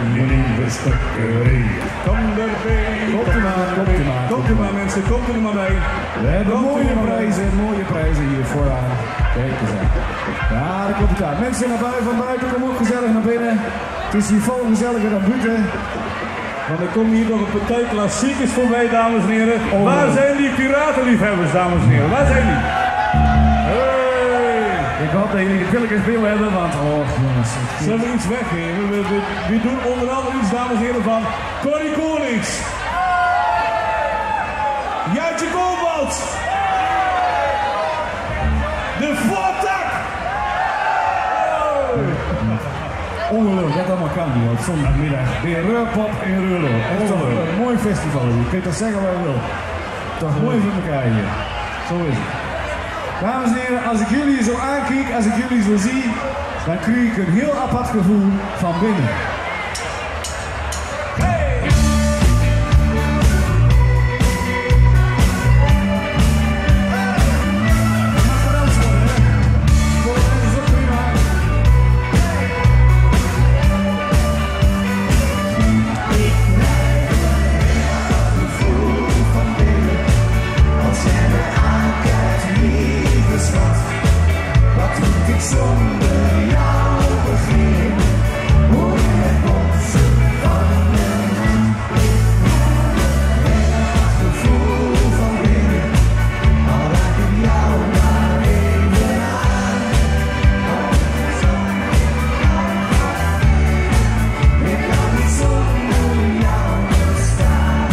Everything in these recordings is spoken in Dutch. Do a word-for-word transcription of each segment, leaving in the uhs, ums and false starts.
in de stukkerij. Kom erbij, komt u maar, komt u maar. Komt u maar mensen, komt u maar bij. We hebben mooie prijzen, mooie prijzen hier vooraan. Kijk eens aan. Ja, daar komt het aan. Mensen naar buiten, van buiten, kom ook gezellig naar binnen. Het is hier vol gezelliger dan buiten. Want er komt hier nog een partij klassiekers voorbij, dames en heren. Oh. Waar zijn die piratenliefhebbers, dames en heren? Waar zijn die? Hey. Ik hoop dat jullie het billige speel hebben, want oh jongens. Zullen we iets weggeven? We, we, we doen onder andere iets, dames en heren, van Corrie Konings. Juitje Kobalt. De Voortak. Oh. Ongelooflijk, dat allemaal kan hier op zondagmiddag. Weer Reurpop in Ruurlo. Echt toch een mooi festival. Je kunt dat zeggen wat je wil. Toch mooi voor elkaar hier. Zo is het. Dames en heren, als ik jullie zo aankijk, als ik jullie zo zie, dan krijg ik een heel apart gevoel van binnen. Zonder jou begin, hoor je het botsen van mijn het gevoel van binnen, al raak ik jou maar even aan. Ik kan niet zonder jou bestaan.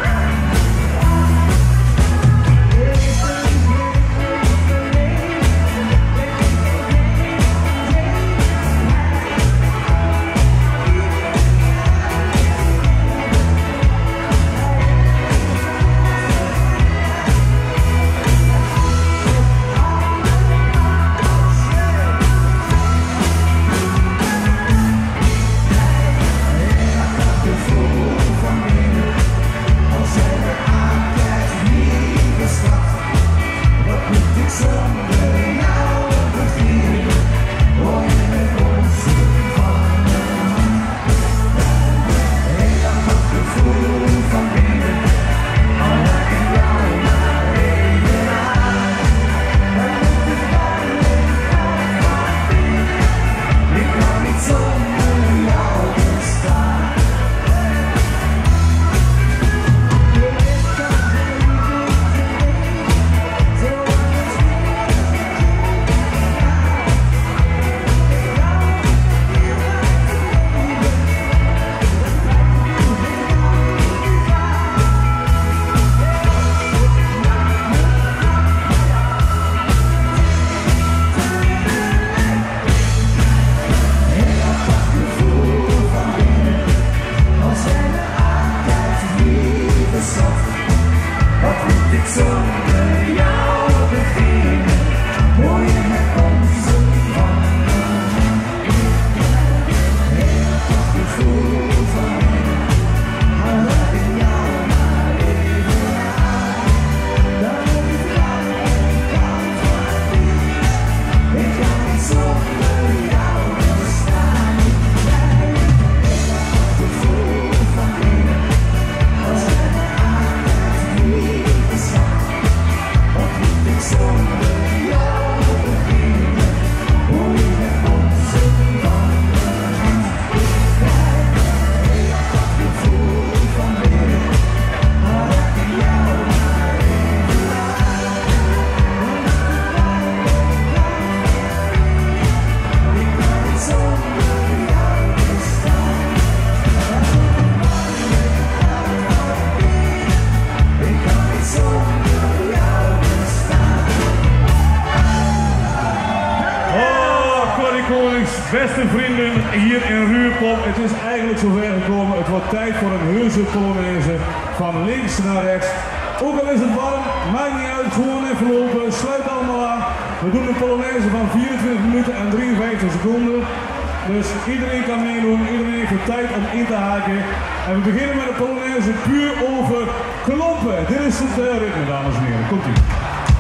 Beste vrienden hier in Ruurpop, het is eigenlijk zover gekomen. Het wordt tijd voor een heuse Polonaise van links naar rechts. Ook al is het warm, maakt niet uit, gewoon even lopen, sluit allemaal aan. We doen een Polonaise van vierentwintig minuten en drieënvijftig seconden. Dus iedereen kan meedoen, iedereen heeft de tijd om in te haken. En we beginnen met een Polonaise puur over klompen. Dit is het uh, ritme, dames en heren. Komt ie.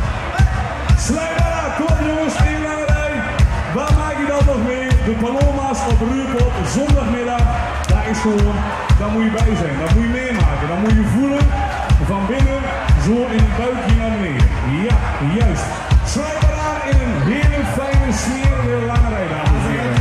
Sluit aan, kom jongens, één lange rij. Waar maak je dan nog mee? De Paloma's op Ruurpop, zondagmiddag. Daar is is gewoon, daar moet je bij zijn, daar moet je meemaken, dan moet je voelen van binnen zo in het buikje naar beneden. Ja, juist. Sluit maar aan in een hele fijne smerige lange rij, dames en heren.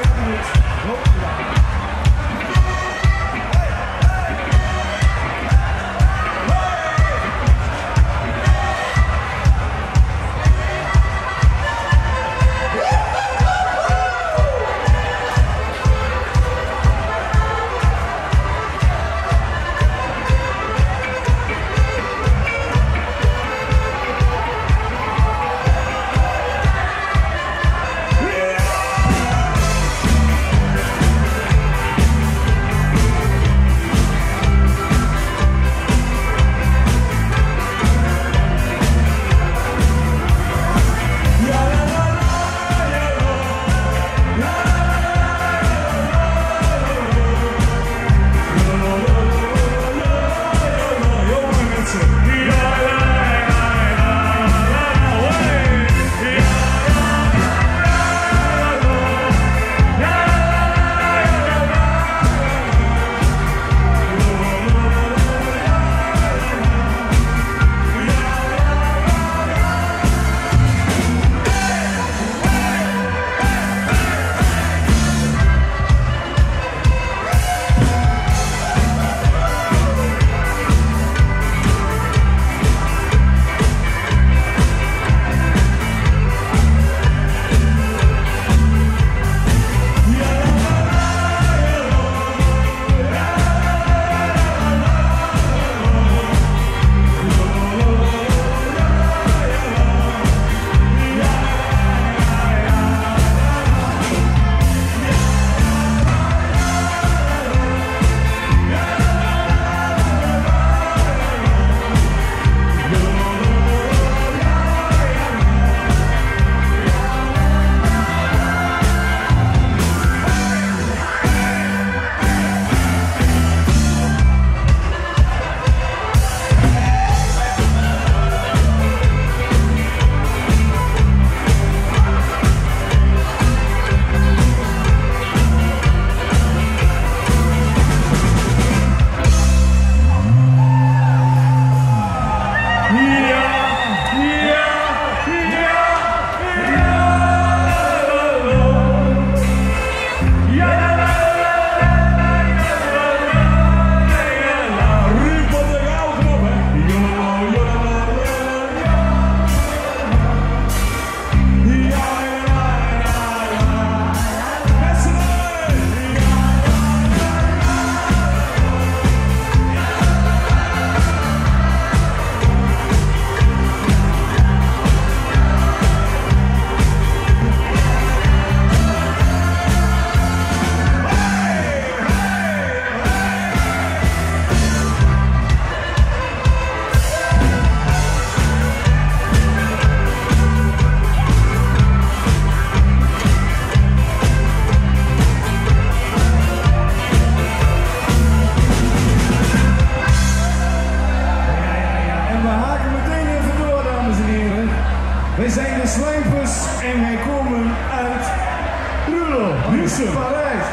Wij zijn de Slijpers en wij komen uit Rulo, Parijs.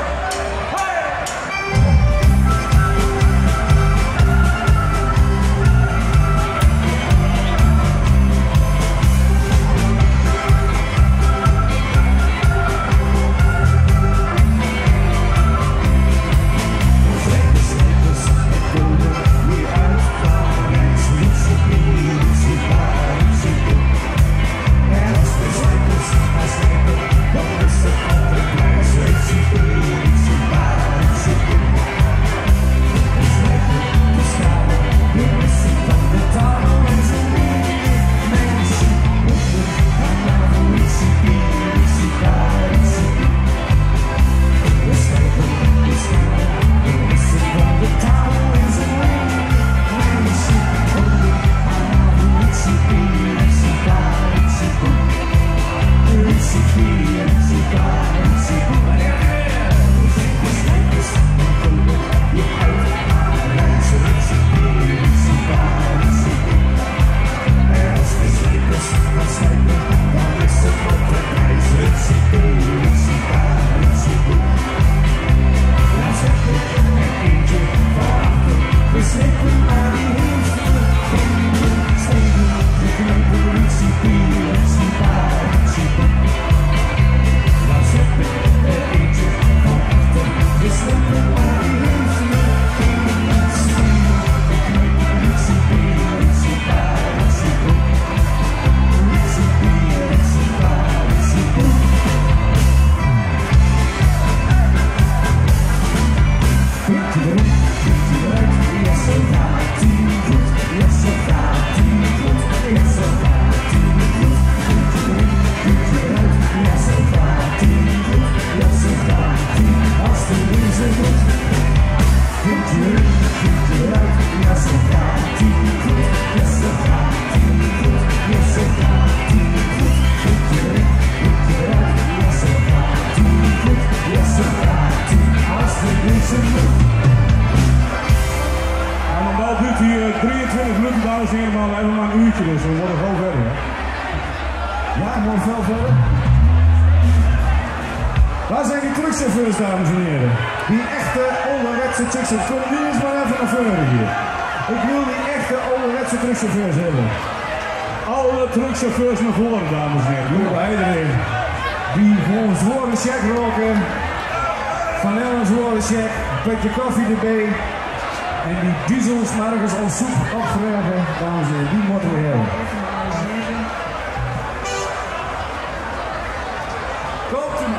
Als de slijpers gaan slepen, dan is het altijd blij, zweet ze. drieëntwintig minuten, dames en heren, maar even maar een uurtje, dus we worden gewoon verder. Hè? Ja, mooi veel verder. Waar zijn die truckchauffeurs, dames en heren? Die echte ouderwetse truckchauffeurs. Kom nu eens maar even naar voren hier. Ik wil die echte ouderwetse truckchauffeurs hebben. Alle truckchauffeurs naar voren, dames en heren. Doe bij iedereen. Die gewoon zware check roken. Van een zware check, een beetje koffie erbij. En die diesels morgens als soep opvragen, dames en heren, die moeten we hebben. Komt ie!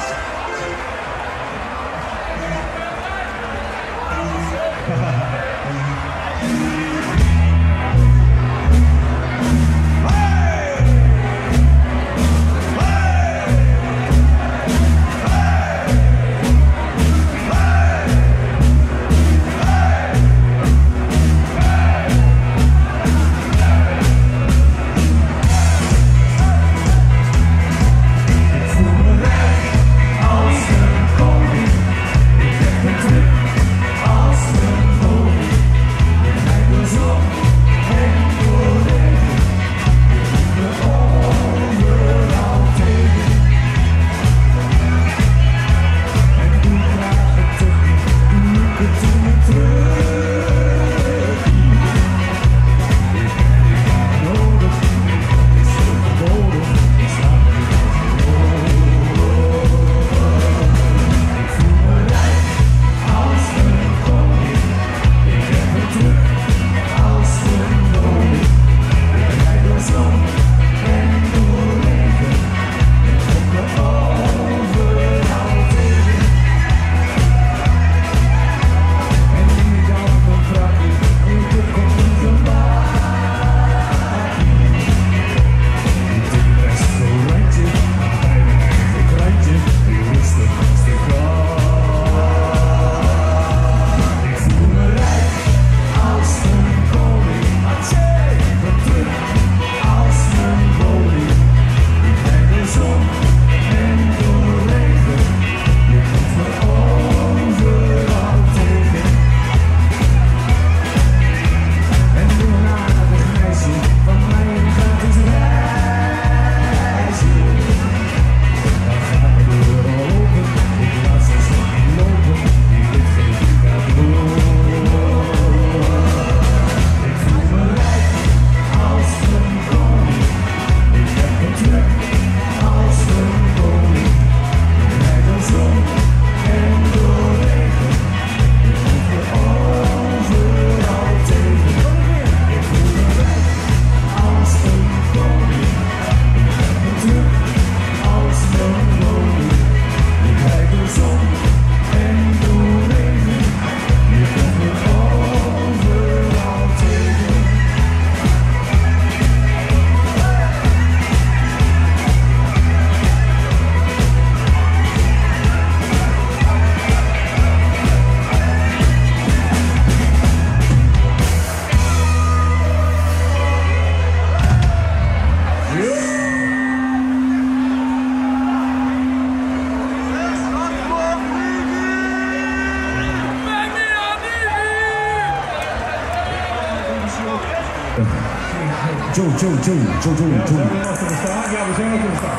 Joe, Joe, Joe, Joe, Joe, Ja, Joe. zijn we nog te bestaan? Ja, we zijn nog te bestaan.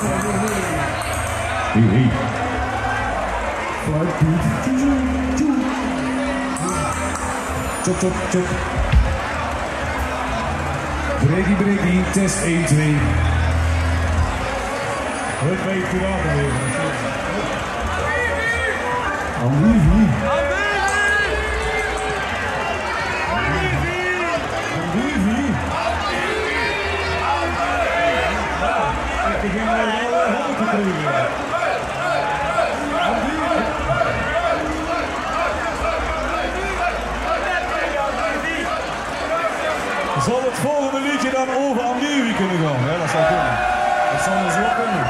Hey, hey. Flight beat. Joe, Joe, Joe. Chop, chop, chop. Breakie, breakie, test één, twee. Het weet piraten weer. Andy, wie? Andy! Zal het volgende liedje dan over Andivi kunnen gaan? Ja, dat zou kunnen. Dat zou dus wel kunnen.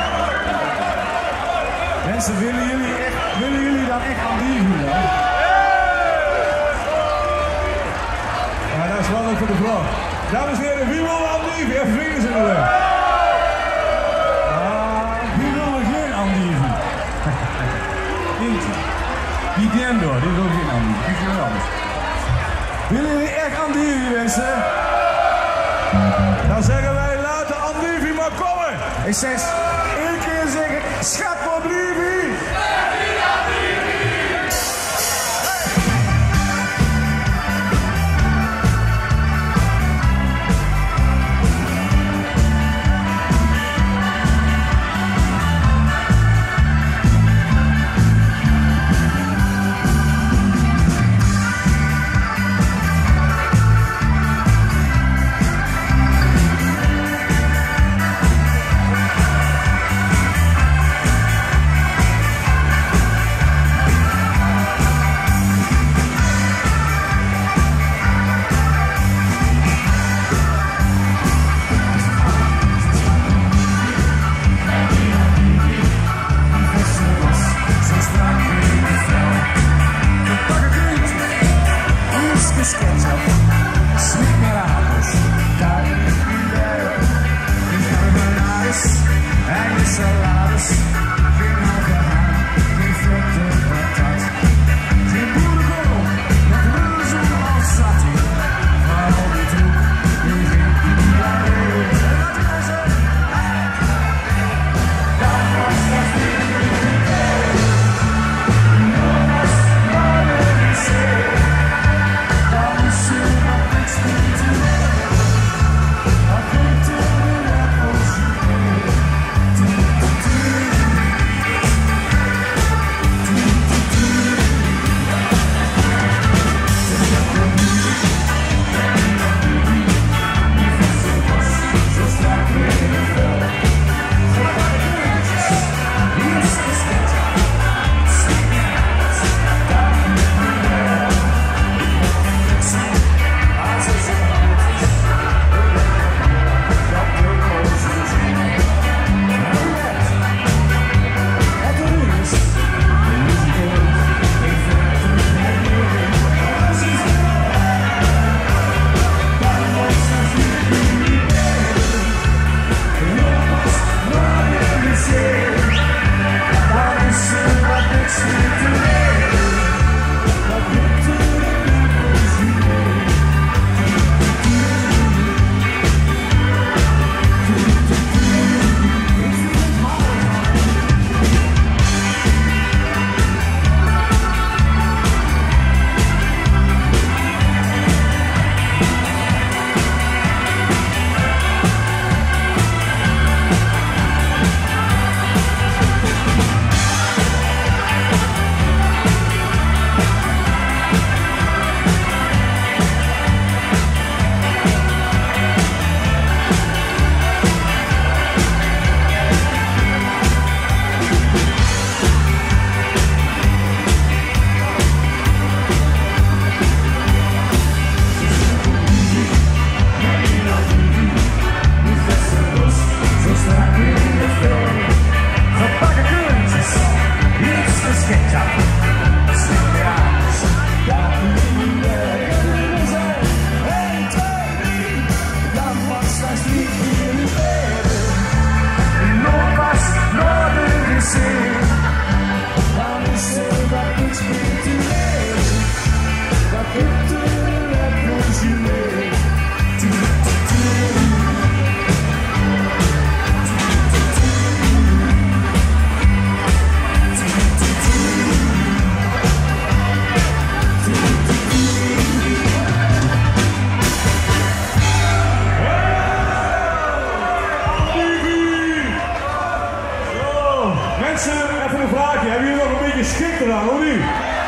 Mensen, willen jullie, echt, willen jullie dan echt Andivi dan? Ja, dat is wel leuk voor de vrouw. Dames en heren, wie wil Andivi? Even vingers in de lucht. Ah, wie wil er geen Andivi? Eentje. Die Dendo, die wil geen Andivi. Die is weer anders. Willen jullie echt Andivi, mensen? Dan zeggen wij, laat de Andivi maar komen. Ik zeg, één keer zeggen, schat voor Andivi. Mensen, even een vraagje. Hebben jullie nog een beetje schik eraan, hoor niet?